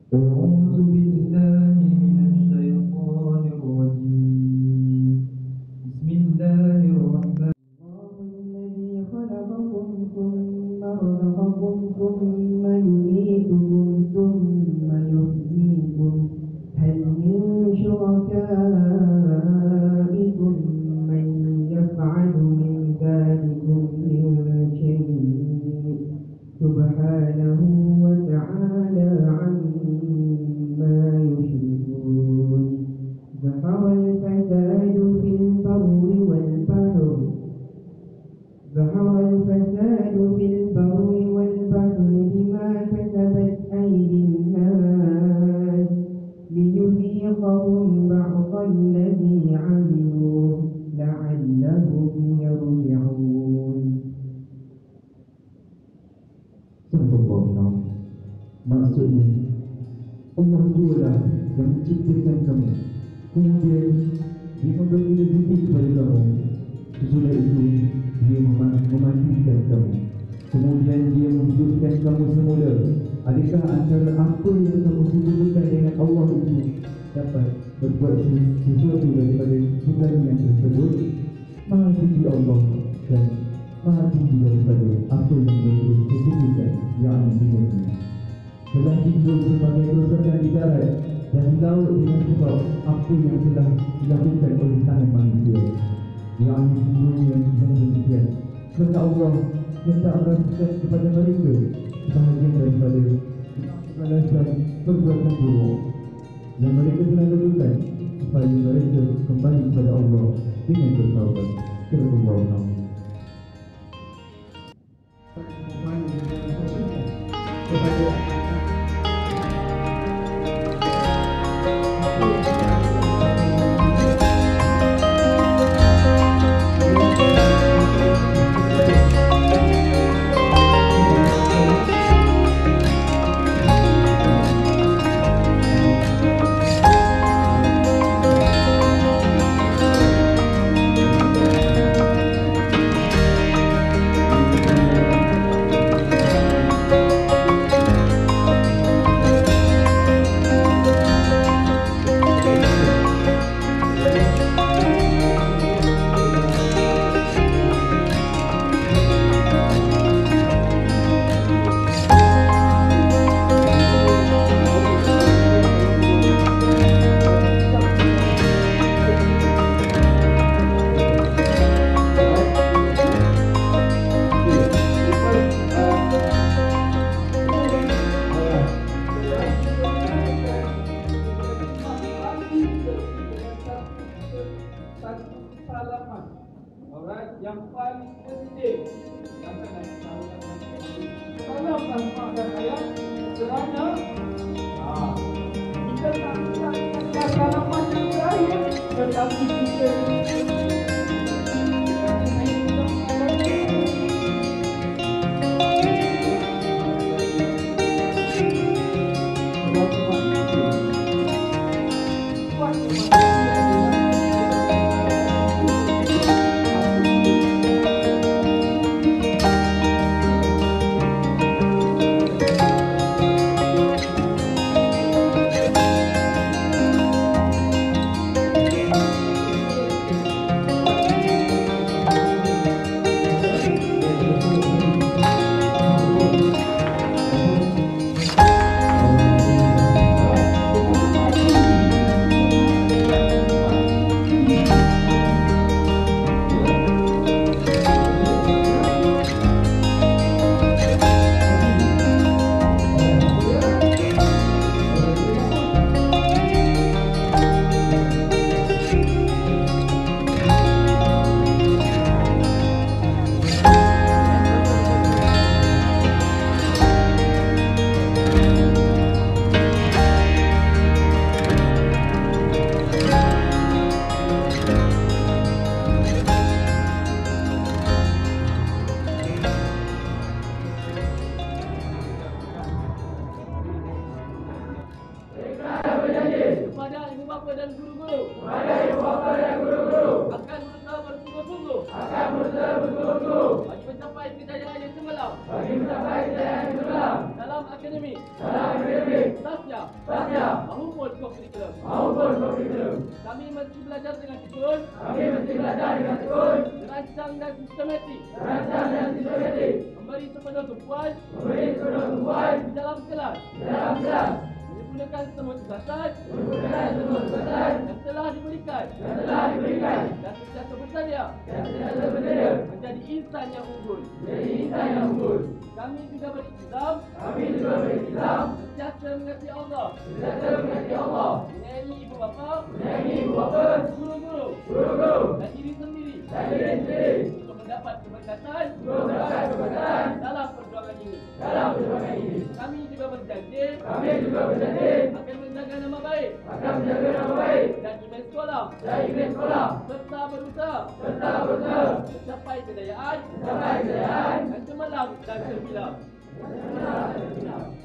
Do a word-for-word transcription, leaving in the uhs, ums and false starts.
أعوذ بالله من الشيطان الرجيم. بسم الله الرحمن الذي خلقكم ثم رزقكم ثم يميتكم ثم يحييكم هل من شركائكم من يفعل من ذلكم من شيء سبحانه وتعالى عما يشركون. ظهر الفساد في البر والبحر ظهر الفساد في البر والبحر بما كسبت أيدي الناس ليذيقهم بعض الذي عملوا لعلهم يرجعون. Subhanallah. Maksudnya Allah jualah yang menciptakan kamu, kemudian Dia memberi rezeki kepada kamu. Sesudah itu Dia memandikan kamu, kemudian Dia menghidupkan kamu semula. Adakah antara apa yang kamu sibukkan dengan Allah itu dapat berbuat sesuatu daripada perkara tersebut? Maha tinggi Allah dan maha tinggi daripada apa yang boleh disebutkan yang dengannya. Telah timbul berbagai kerosakan di darat dan di laut dengan sebab apa yang telah dilakukan oleh tangan manusia, yang timbulnya yang demikian. Maka Allah hendak berikan kepada mereka sebahagian daripada balasan perbuatan buruk yang mereka telah lakukan, supaya mereka kembali kepada Allah dengan bertaubat. Surah Al-Nahl. Kepada yang paling penting kalau mak dan ayah kerana ah, kita tak tak salaman yang terakhir, tetapi kita kepada ibu bapa dan guru-guru, kepada ibu bapa dan guru-guru akan berusaha bersungguh-sungguh, akan berusaha bersungguh-sungguh bagi mencapai kejayaan yang cemerlang, bagi mencapai kejayaan yang cemerlang dalam akademik, dalam akademik, tasya, Kami mesti belajar dengan tekun. Kami mesti belajar dengan tekun, Terancang dan sistematik. terancang dan sistematik, Memberi sepenuh tumpuan memberi sepenuh tumpuan di dalam kelas. dalam kelas, Menggunakan semua tugasan menggunakan semua tugasan yang telah diberikan yang telah diberikan dan sentiasa bersedia dan sentiasa bersedia menjadi insan yang unggul. menjadi insan yang unggul. Kami juga beriktisam Kami juga berislam, sentiasa mengasihi Allah, sentiasa mengasihi Allah, menyayangi ibu bapa, menyayangi ibu bapa, guru-guru guru-guru, dan diri sendiri dan diri sendiri untuk mendapat keberkatan untuk mendapat keberkatan dalam perjuangan ini. dalam perjuangan ini. Kami juga berjanji Kami juga berjanji akan menjaga nama baik akan menjaga nama baik dan iman sekolah dan imej sekolah serta berusaha serta berusaha mencapai kejayaan mencapai kejayaan dan cemerlang dan terbilang. dan